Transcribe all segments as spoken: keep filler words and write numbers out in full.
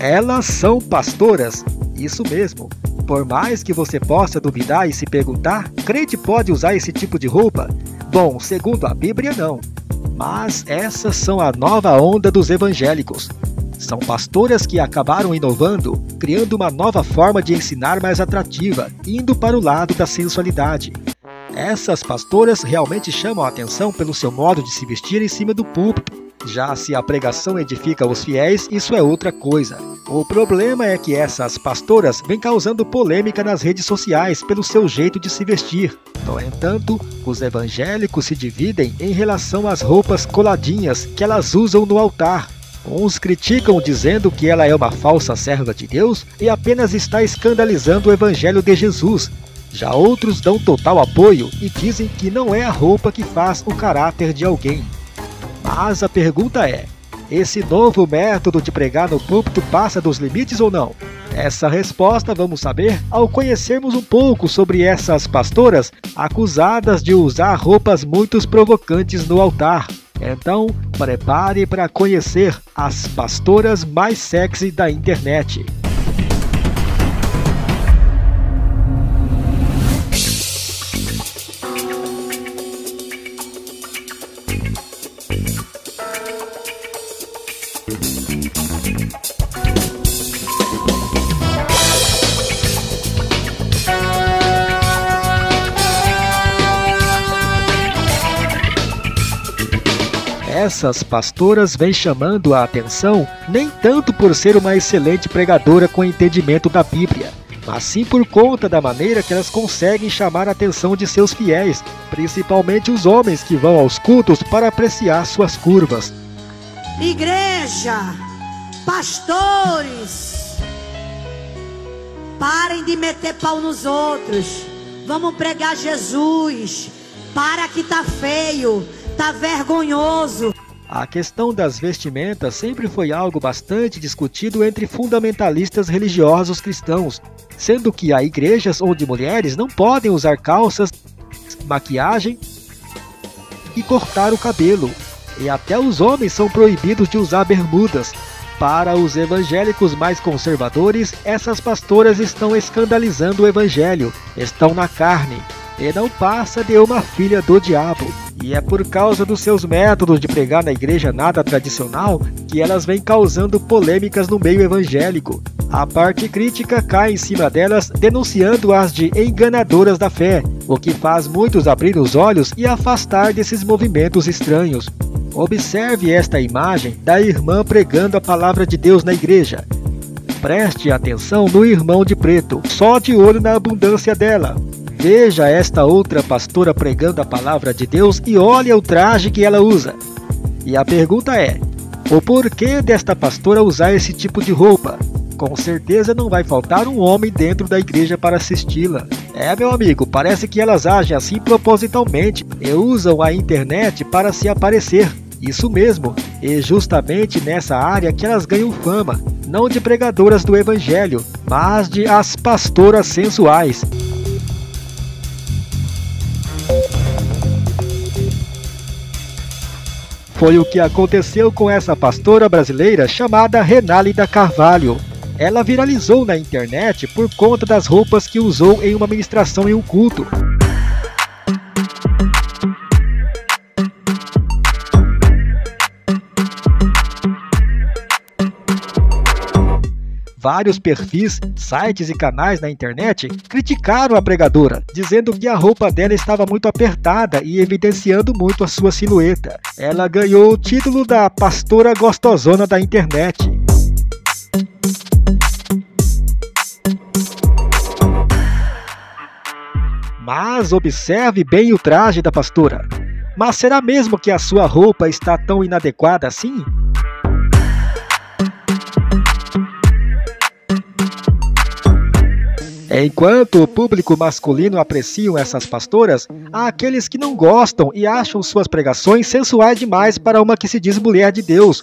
Elas são pastoras? Isso mesmo. Por mais que você possa duvidar e se perguntar, crente pode usar esse tipo de roupa? Bom, segundo a Bíblia, não. Mas essas são a nova onda dos evangélicos. São pastoras que acabaram inovando, criando uma nova forma de ensinar mais atrativa, indo para o lado da sensualidade. Essas pastoras realmente chamam a atenção pelo seu modo de se vestir em cima do púlpito. Já se a pregação edifica os fiéis, isso é outra coisa. O problema é que essas pastoras vêm causando polêmica nas redes sociais pelo seu jeito de se vestir. No entanto, os evangélicos se dividem em relação às roupas coladinhas que elas usam no altar. Uns criticam dizendo que ela é uma falsa serva de Deus e apenas está escandalizando o evangelho de Jesus. Já outros dão total apoio e dizem que não é a roupa que faz o caráter de alguém. Mas a pergunta é, esse novo método de pregar no púlpito passa dos limites ou não? Essa resposta vamos saber ao conhecermos um pouco sobre essas pastoras acusadas de usar roupas muito provocantes no altar. Então, prepare para conhecer as pastoras mais sexy da internet. Essas pastoras vêm chamando a atenção nem tanto por ser uma excelente pregadora com entendimento da Bíblia, mas sim por conta da maneira que elas conseguem chamar a atenção de seus fiéis, principalmente os homens que vão aos cultos para apreciar suas curvas. Igreja, pastores, parem de meter pau nos outros. Vamos pregar Jesus. Para que tá feio. Tá vergonhoso. A questão das vestimentas sempre foi algo bastante discutido entre fundamentalistas religiosos cristãos, sendo que há igrejas onde mulheres não podem usar calças, maquiagem e cortar o cabelo, e até os homens são proibidos de usar bermudas. Para os evangélicos mais conservadores, essas pastoras estão escandalizando o evangelho, estão na carne, e não passa de uma filha do diabo. E é por causa dos seus métodos de pregar na igreja nada tradicional que elas vêm causando polêmicas no meio evangélico. A parte crítica cai em cima delas, denunciando-as de enganadoras da fé, o que faz muitos abrir os olhos e afastar desses movimentos estranhos. Observe esta imagem da irmã pregando a palavra de Deus na igreja. Preste atenção no irmão de preto, só de olho na abundância dela. Veja esta outra pastora pregando a palavra de Deus e olha o traje que ela usa. E a pergunta é, o porquê desta pastora usar esse tipo de roupa? Com certeza não vai faltar um homem dentro da igreja para assisti-la. É, meu amigo, parece que elas agem assim propositalmente e usam a internet para se aparecer. Isso mesmo, e justamente nessa área que elas ganham fama, não de pregadoras do evangelho, mas de as pastoras sensuais. Foi o que aconteceu com essa pastora brasileira chamada Renálida Carvalho. Ela viralizou na internet por conta das roupas que usou em uma ministração em um culto. Vários perfis, sites e canais na internet criticaram a pregadora, dizendo que a roupa dela estava muito apertada e evidenciando muito a sua silhueta. Ela ganhou o título da pastora gostosona da internet. Mas observe bem o traje da pastora. Mas será mesmo que a sua roupa está tão inadequada assim? Enquanto o público masculino apreciam essas pastoras, há aqueles que não gostam e acham suas pregações sensuais demais para uma que se diz mulher de Deus.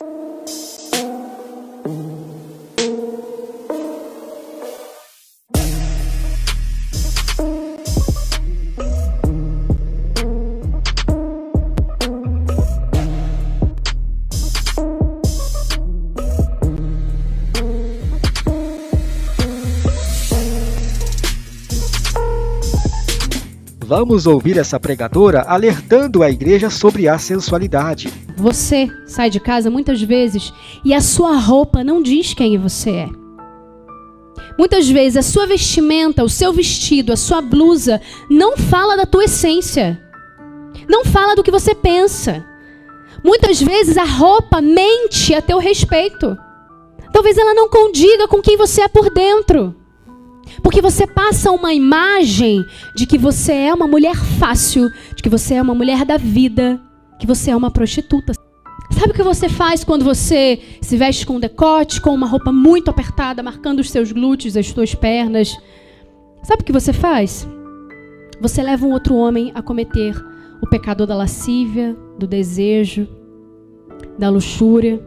Vamos ouvir essa pregadora alertando a igreja sobre a sensualidade. Você sai de casa muitas vezes e a sua roupa não diz quem você é. Muitas vezes a sua vestimenta, o seu vestido, a sua blusa não fala da tua essência. Não fala do que você pensa. Muitas vezes a roupa mente a teu respeito. Talvez ela não condiga com quem você é por dentro. Porque você passa uma imagem de que você é uma mulher fácil, de que você é uma mulher da vida, que você é uma prostituta. Sabe o que você faz quando você se veste com um decote, com uma roupa muito apertada, marcando os seus glúteos, as suas pernas? Sabe o que você faz? Você leva um outro homem a cometer o pecado da lascívia, do desejo, da luxúria.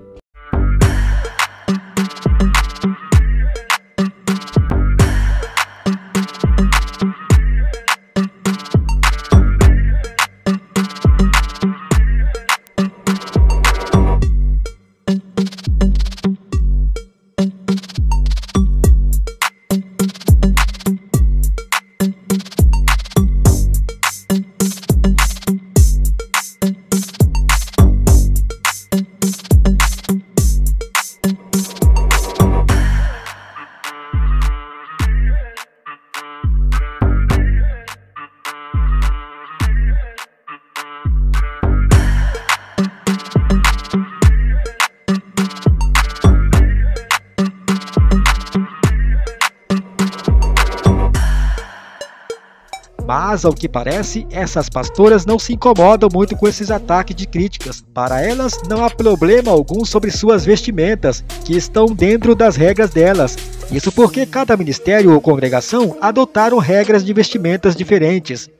Mas, ao que parece, essas pastoras não se incomodam muito com esses ataques de críticas. Para elas, não há problema algum sobre suas vestimentas, que estão dentro das regras delas. Isso porque cada ministério ou congregação adotaram regras de vestimentas diferentes.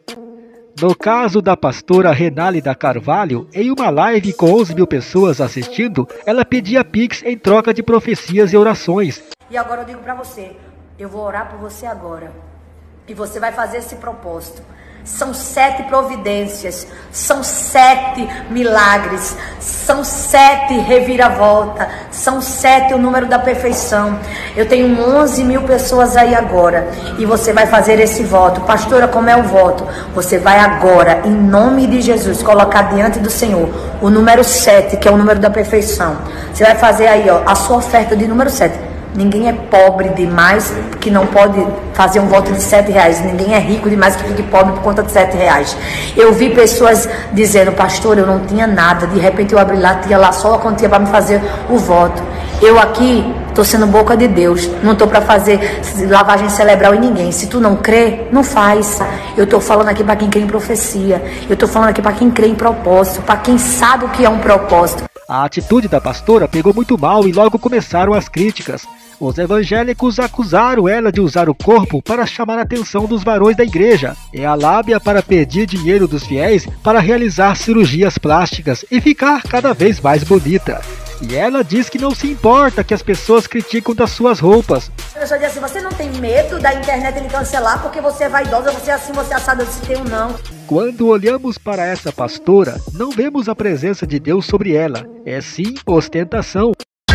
No caso da pastora Renálida Carvalho, em uma live com onze mil pessoas assistindo, ela pedia pix em troca de profecias e orações. E agora eu digo para você, eu vou orar por você agora. E você vai fazer esse propósito. São sete providências, são sete milagres, são sete reviravolta, são sete o número da perfeição. Eu tenho onze mil pessoas aí agora e você vai fazer esse voto. Pastora, como é o voto? Você vai agora, em nome de Jesus, colocar diante do Senhor o número sete, que é o número da perfeição. Você vai fazer aí, ó, a sua oferta de número sete. Ninguém é pobre demais que não pode fazer um voto de sete reais. Ninguém é rico demais que fique pobre por conta de sete reais. Eu vi pessoas dizendo, pastor, eu não tinha nada. De repente eu abri lá, tinha lá só a quantia para me fazer o voto. Eu aqui estou sendo boca de Deus. Não estou para fazer lavagem cerebral em ninguém. Se tu não crê, não faz. Eu estou falando aqui para quem crê em profecia. Eu estou falando aqui para quem crê em propósito. Para quem sabe o que é um propósito. A atitude da pastora pegou muito mal e logo começaram as críticas. Os evangélicos acusaram ela de usar o corpo para chamar a atenção dos varões da igreja e a lábia para pedir dinheiro dos fiéis para realizar cirurgias plásticas e ficar cada vez mais bonita. E ela diz que não se importa que as pessoas criticam das suas roupas. A pessoa diz assim, você não tem medo da internet ele cancelar porque você é vaidosa, você é assim, você é assada, se tem ou não. Quando olhamos para essa pastora, não vemos a presença de Deus sobre ela, é sim ostentação.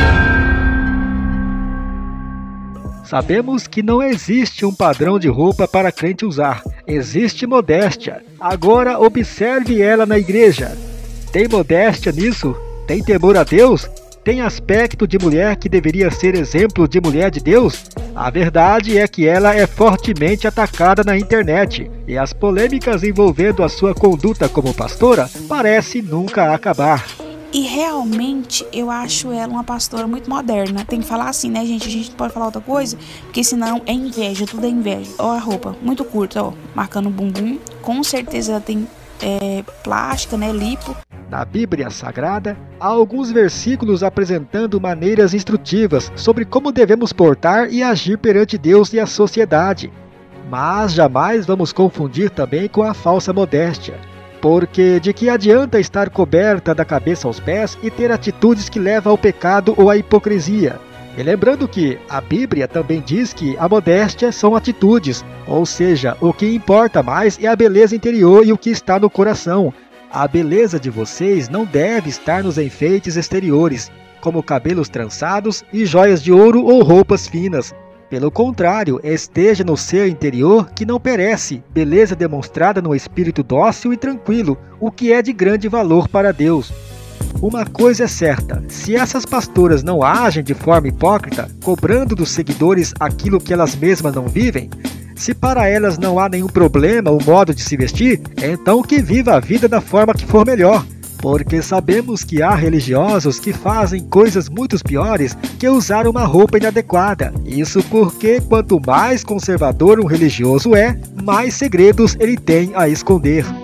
Sabemos que não existe um padrão de roupa para crente usar, existe modéstia. Agora observe ela na igreja. Tem modéstia nisso? Tem temor a Deus? Tem aspecto de mulher que deveria ser exemplo de mulher de Deus? A verdade é que ela é fortemente atacada na internet, e as polêmicas envolvendo a sua conduta como pastora parecem nunca acabar. E realmente eu acho ela uma pastora muito moderna. Tem que falar assim, né, gente? A gente não pode falar outra coisa, porque senão é inveja, tudo é inveja. Ó a roupa, muito curta, ó, marcando o bumbum. Com certeza ela tem é, plástica, né, lipo. Na Bíblia Sagrada, há alguns versículos apresentando maneiras instrutivas sobre como devemos portar e agir perante Deus e a sociedade. Mas jamais vamos confundir também com a falsa modéstia. Porque de que adianta estar coberta da cabeça aos pés e ter atitudes que levam ao pecado ou à hipocrisia? E lembrando que a Bíblia também diz que a modéstia são atitudes, ou seja, o que importa mais é a beleza interior e o que está no coração. A beleza de vocês não deve estar nos enfeites exteriores, como cabelos trançados e joias de ouro ou roupas finas. Pelo contrário, esteja no seu interior que não perece, beleza demonstrada no espírito dócil e tranquilo, o que é de grande valor para Deus. Uma coisa é certa, se essas pastoras não agem de forma hipócrita, cobrando dos seguidores aquilo que elas mesmas não vivem, se para elas não há nenhum problema o modo de se vestir, então que viva a vida da forma que for melhor. Porque sabemos que há religiosos que fazem coisas muito piores que usar uma roupa inadequada. Isso porque quanto mais conservador um religioso é, mais segredos ele tem a esconder.